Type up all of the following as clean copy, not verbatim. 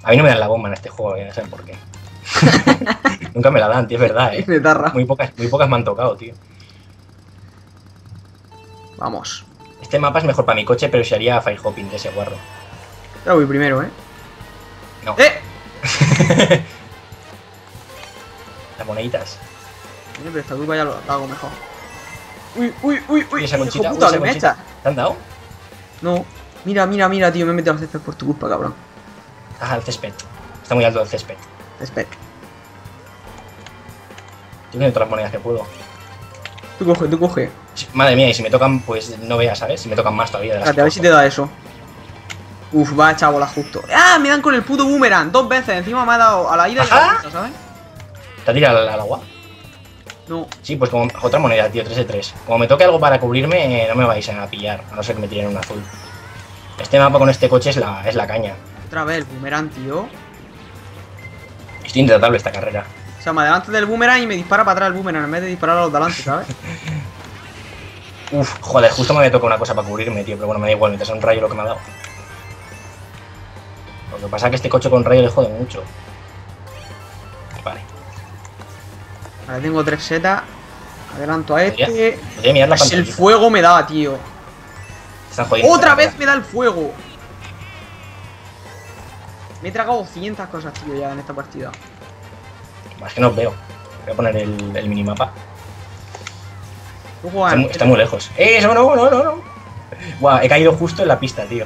A mí no me dan la bomba en este juego, ya saben por qué. Nunca me la dan, tío, es verdad, Muy pocas me han tocado, tío. Vamos. Este mapa es mejor para mi coche, pero si haría fire hopping de ese guarro. Ya voy primero, No. ¡Eh! Las moneditas. Pero esta culpa ya lo hago mejor. Uy, Esa conchita, hijo puta, esa ¿qué me conchita. echas? ¿Te han dado? No. Mira, tío, me he metido al césped por tu culpa, cabrón. Ajá, el césped. Está muy alto el césped. Césped. Yo tengo todas las monedas que puedo. Tú coge. Madre mía, y si me tocan, pues no veas, ¿sabes? Si me tocan más todavía de las Espérate, a ver si te da eso. Uf, va a echar bola justo. ¡Ah! Me dan con el puto boomerang 2 veces. Encima me ha dado a la ida y a la vuelta, ¿sabes? ¿Te ha tirado al agua? No. Sí, pues como otra moneda, tío, 3 de 3. Como me toque algo para cubrirme, no me vais a pillar, a no ser que me tiren un azul. Este mapa con este coche es la caña. Otra vez el boomerang, tío. Estoy intratable esta carrera. O sea, me adelanta del boomerang y me dispara para atrás el boomerang en vez de disparar a los de delante, ¿sabes? Uf, joder, justo me había tocado una cosa para cubrirme, tío, pero bueno, me da igual, mientras sea un rayo lo que me ha dado. Lo que pasa es que este coche con rayo le jode mucho. Vale. Vale, tengo 3 setas. Adelanto a este. Podría mirar la Pues el pantallita. fuego me da, tío. Están jodiendo. ¡Otra vez me da el fuego! Me he tragado 200 cosas, tío, ya en esta partida. Es que no os veo. Voy a poner el minimapa. Tú juegas Está muy lejos. ¡Eso no! Guau, he caído justo en la pista, tío.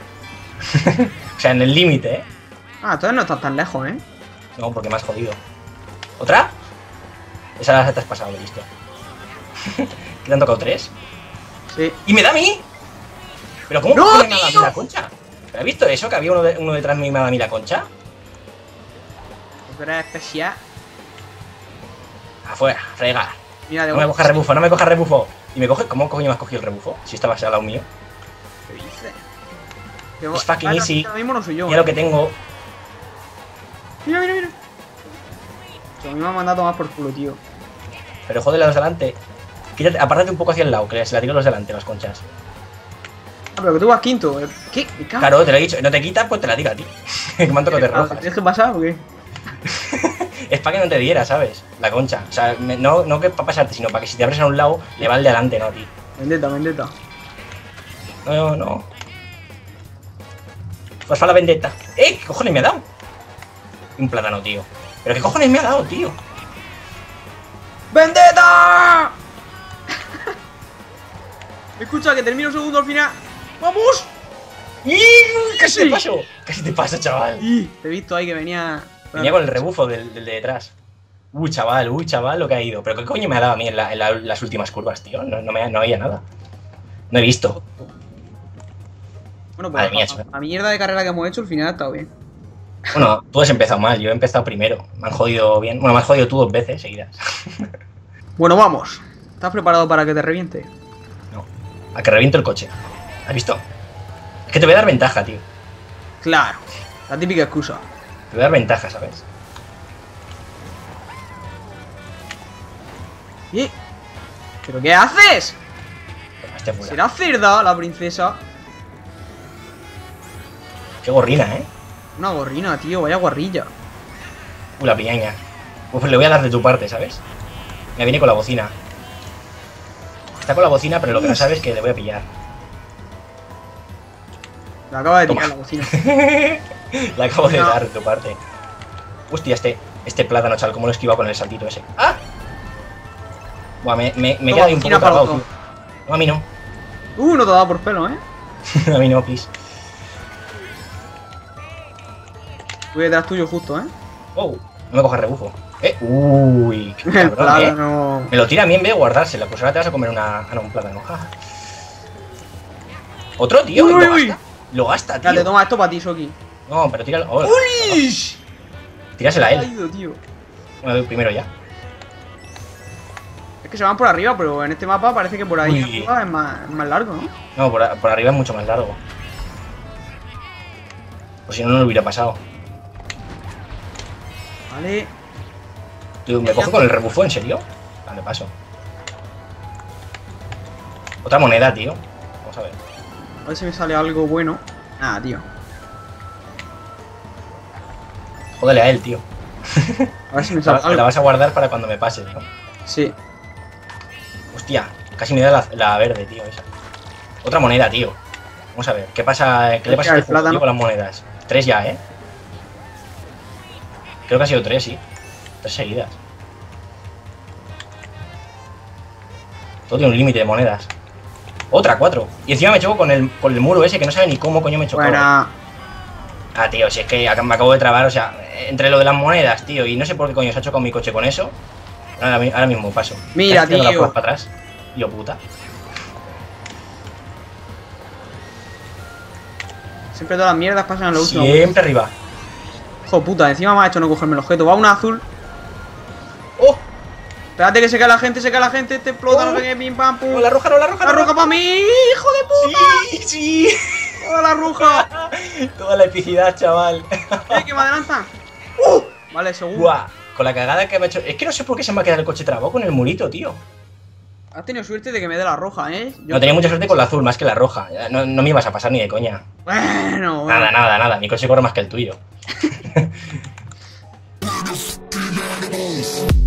O sea, en el límite, Ah, entonces no estás tan lejos, ¿eh? No, porque me has jodido. ¿Otra? Esa te has pasado, lo he visto. ¿Qué te han tocado 3? Sí. ¡Y me da a mí! ¿Pero cómo ¡No, me ha dado a mí tío! la concha? ¿Has visto eso? Que había uno detrás mío y me ha dado a mí la concha. Pero es especial. Afuera, frega. Mira, de No me golpe. cojas rebufo, no me cojas rebufo. ¿Y me coge? ¿Cómo coño me has cogido el rebufo? Si estabas al lado mío. ¿Qué dices? Es fucking easy. Ahora mismo no soy yo. Mira lo que tengo. Mira. O sea, a mí me ha mandado a tomar por culo, tío. Pero joder, los delante. Quítate, apártate un poco hacia el lado, que se la tiro los delante, las conchas. Ah, pero que tú vas quinto. ¿Qué? Me cago. Claro, te lo he dicho. No te quitas, pues te la tiro a ti. Que me han tocado de rojas. ¿Tienes que pasar o qué? Es para que no te diera, ¿sabes? La concha. O sea, no que para pasarte, sino para que si te abres a un lado, le va al de adelante, no a ti. Vendetta. No. Pues para la vendetta. ¿Qué cojones me ha dado? Un plátano, tío. ¿Pero qué cojones me ha dado, tío? ¡Vendetta! Escucha, que termino segundo al final. ¡Vamos! ¡Casi te paso! Casi te paso, chaval. Te he visto ahí que venía. Venía con el rebufo del de detrás. Chaval, lo que ha ido. ¿Pero qué coño me ha dado a mí en las últimas curvas, tío? No había nada. No he visto. Bueno, Madre pues mía, la mierda de carrera que hemos hecho, al final ha estado bien. Bueno, tú has empezado mal, yo he empezado primero. Me han jodido bien. Bueno, me has jodido tú 2 veces seguidas. Bueno, vamos. ¿Estás preparado para que te reviente? No. A que reviento el coche. ¿Has visto? Es que te voy a dar ventaja, tío. Claro. La típica excusa. Te voy a dar ventaja, ¿sabes? ¿Y? ¿Pero qué haces? Toma, este fuera. ¿Será cerda la princesa? Qué gorrina, ¿eh? Una gorrina, tío. Vaya guarrilla. La piñaña. Pues le voy a dar de tu parte, ¿sabes? Me viene con la bocina. Está con la bocina, pero lo que no sabes es que le voy a pillar. Me acaba de Toma. tirar la bocina. Le acabo de No. dar de tu parte. Hostia, este plátano, chaval, cómo lo he esquivado con el saltito ese. ¡Ah! Buah, me Toma, queda ahí un bocina poco para trabado, los tío. No, a mí no. No te ha dado por pelo, ¿eh? A mí no, please. Voy detrás tuyo justo, ¿eh? Oh, no me cojas rebufo. Uy, qué El cabrón, plátano. Me lo tira a mí en vez de guardársela. Pues ahora te vas a comer una... Ah, no, un plátano. Ja. Otro, tío. Uy, y uy. Lo gasta, tío. Dale, toma esto para ti, Soki. No, pero tíralo. Oh, ¡Uy! tírasela a Ha él. ido, tío. Me doy primero ya. Es que se van por arriba, pero en este mapa parece que por ahí Uy. arriba es más largo, ¿no? No, por arriba es mucho más largo. Pues si no, no lo hubiera pasado. Vale. Tío, ¿me coge con el rebufo? ¿En serio? Vale, paso. Otra moneda, tío. Vamos a ver. A ver si me sale algo bueno. Nada, tío. Jódele a él, tío. A ver si me sale Te la algo. vas a guardar para cuando me pase, tío. Sí. Hostia, casi me da la verde, tío, esa. Otra moneda, tío. Vamos a ver, ¿qué pasa? ¿Qué le pasa a El este juego, plátano. tío, con las monedas? 3 ya, ¿eh? Creo que ha sido 3, sí. 3 seguidas. Todo tiene un límite de monedas. Otra, 4. Y encima me choco con el muro ese que no sabe ni cómo coño me chocó. Buena. Ah, tío, si es que me acabo de trabar, o sea, entre lo de las monedas, tío, y no sé por qué coño se ha chocado mi coche con eso. Ahora mismo paso. Mira, Casi tirando las tío. curvas para atrás. Tío puta. Siempre todas las mierdas pasan en lo último. Siempre arriba. Hijo de puta, encima me ha hecho no cogerme el objeto. Va una azul. ¡Oh! Espérate que se cae la gente, te explota, no sé qué, pim pam pum. No, la roja, no, la roja. La roja para mí, hijo de puta. Sí, sí. Toda la roja. Toda la epicidad, chaval. Que me adelantan. Vale, segundo. Buah, con la cagada que me ha hecho. Es que no sé por qué se me ha quedado el coche trabado con el murito, tío. Has tenido suerte de que me dé la roja, ¿eh? No tenía mucha suerte con la azul, más que la roja. No me ibas a pasar ni de coña. Bueno, Nada. Mi coche corre más que el tuyo.